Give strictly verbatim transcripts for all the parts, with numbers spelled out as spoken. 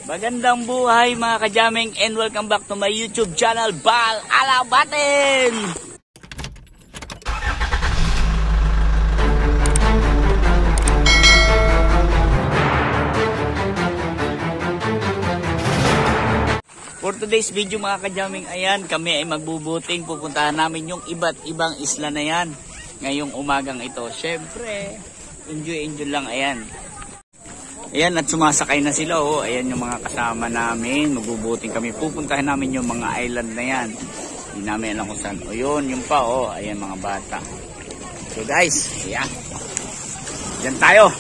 Magandang buhay mga kajaming and welcome back to my YouTube channel, Bal Alabatin! For today's video mga kajaming, ayan, kami ay magbubuting. Pupuntahan namin yung iba't ibang isla na yan ngayong umagang ito. Syempre, enjoy enjoy lang, ayan. Ayan, at sumasakay na sila, oh. Ayan yung mga kasama namin. Magbubuting kami. Pupuntahan namin yung mga island na yan. Hindi namin alam kung saan. O yun, yung pa, oh. Ayan mga bata. So guys, ayan. Diyan tayo.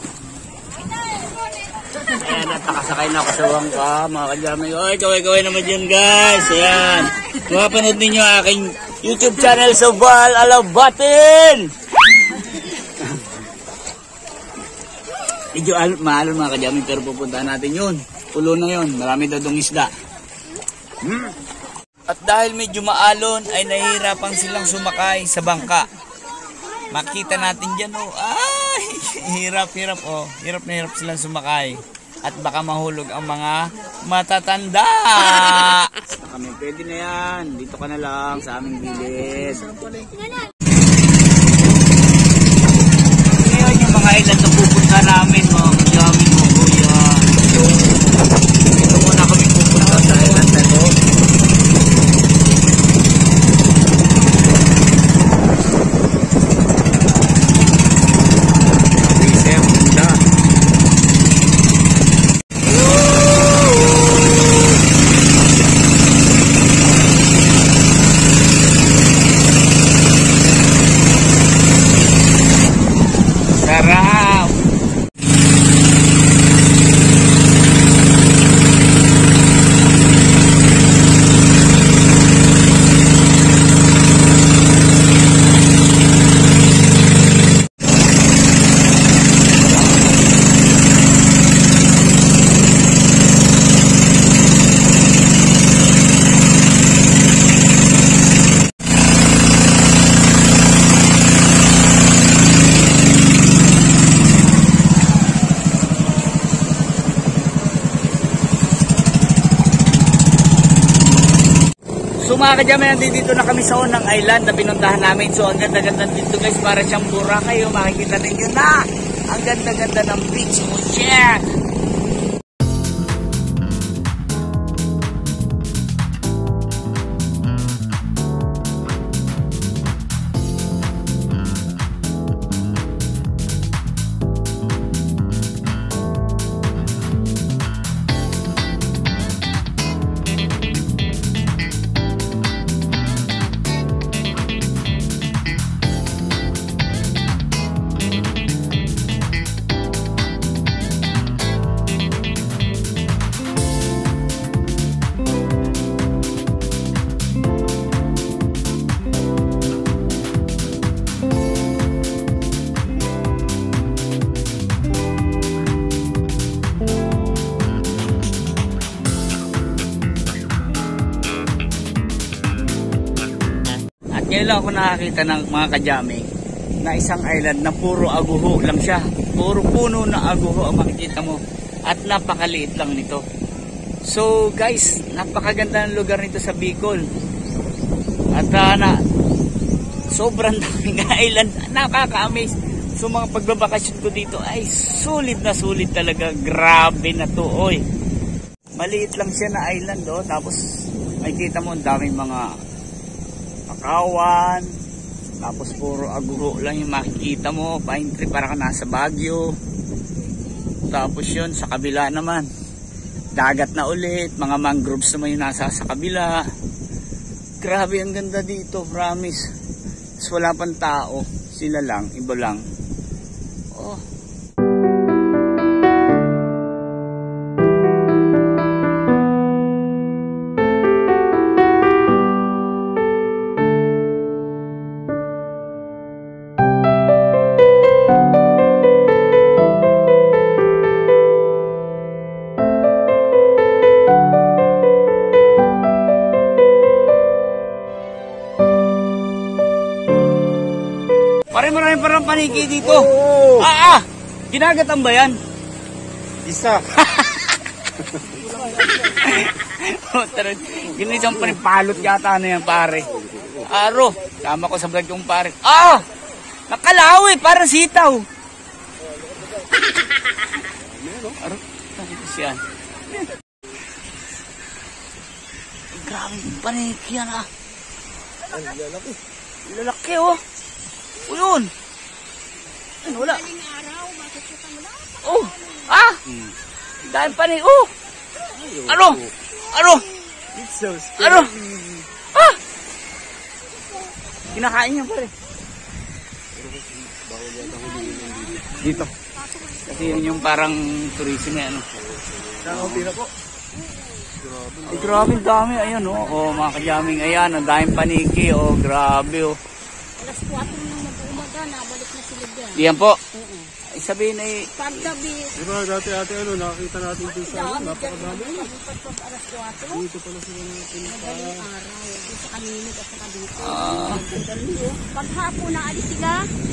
Ayan, at nakasakay na ako sa wangka, mga kajamay. Oy, kaway-kaway naman dyan, guys. Ayan. Mapanood ninyo aking YouTube channel sa Bal Alabatin. Medyo maalon mga kajamay, pero pupuntahan natin yun. Pulo na yun. Marami daw dong isda. Hmm. At dahil medyo maalon, ay nahihirapan silang sumakay sa bangka. Makita natin dyan, oh. Ay, hirap-hirap, oh. Hirap na hirap silang sumakay. At baka mahulog ang mga matatanda. Kami, pwede na yan. Dito ka na lang sa aming bilis. Ngayon yung mga island na pupunta namin, mga kajamay mo, kuya. Dito muna kami pupunta sa island na to. So mga kajamay, nandito na kami sa unang island na pinuntahan namin. So ang ganda-ganda dito guys, para siyang Boracay. Makikita ninyo na ang ganda-ganda ng beach. Oh, check! Ngayon lang ako nakakita ng mga kajaming na isang island na puro aguho lang siya. Puro puno na aguho ang makikita mo. At napakaliit lang nito. So guys, napakaganda ng lugar nito sa Bicol. At uh, na, sobrang daming island. Nakaka-amaze. So mga pagbabakasyon ko dito ay sulit na sulit talaga. Grabe na to, oy. Maliit lang siya na island, oh. Tapos makikita mo ang daming mga kawan, tapos puro aguho lang yung makikita mo, pine tree, para ka nasa Baguio. Tapos yun sa kabila naman dagat na ulit, mga mangroves naman yung nasa sa kabila. Grabe, ang ganda dito, promise. So, wala pang tao, sila lang, iba lang. Oh. Pare, marami parang paniki dito. Oo. Ah, ah! Ginagatan ba yan? Isa. Oh, tara. Yun isang panipalot yata na yan, pare. Aro, tama ko sa vlog yung pare. Ah! Nakalawi, parang sitaw. Aro, nakita siya. Grabe yung paniki yan ah. Lalaki. Lalaki oh. O yun. Ano, wala. Oh, ah! Dahil paniki. Oh! Ano? Ano? Ano? Ah! Kinakain niya pare. Dito. Kasi yun yung parang tourism eh, ano. Nakaupi na po. Ay, grabe dami. Ayan o. Oh. Oh, mga kajaming. Ayan. Ang daming paniki. Oh, grabe o. Oh. Alas kwatro nang mag-umaga, nabalik na sila dyan. Diyan po. Oo. Ay, sabihin ay... Paggabi. Diba dati ate ano, nakakita natin dito sa ano, napakadami. Pagpag alas kwatro. Dito pala sila natin. Madaling araw. Dito sa kanilig at saka dito. Ah. Paghapon na alis sila.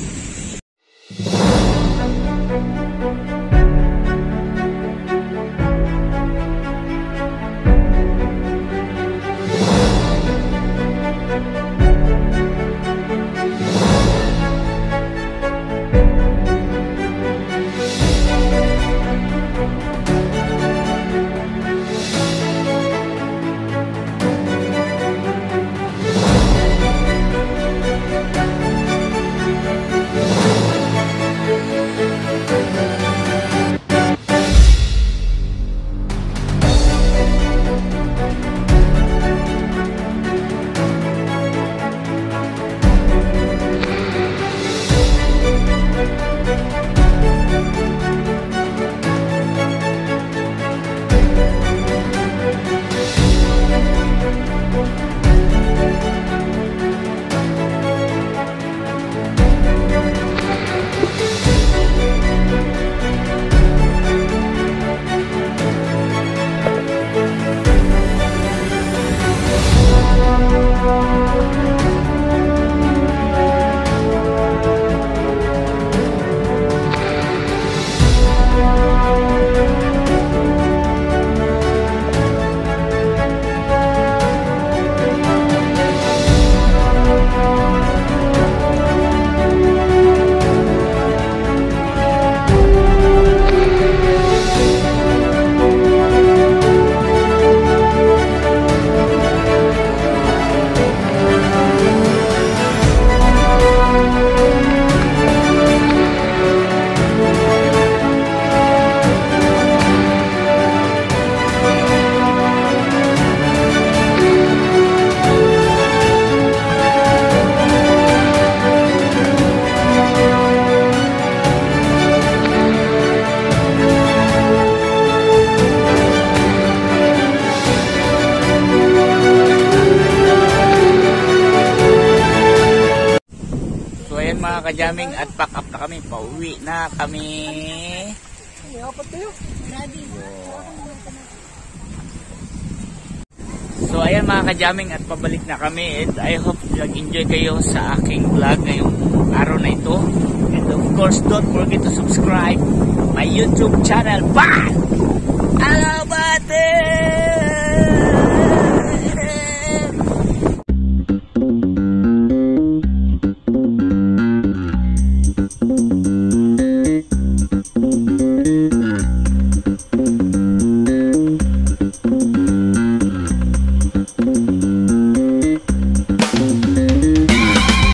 Mga kajaming at pack up na kami, pauwi na kami. So ayan mga kajaming at pabalik na kami, and I hope nag-enjoy kayo sa aking vlog ngayong araw na ito, and of course don't forget to subscribe my YouTube channel. Bye!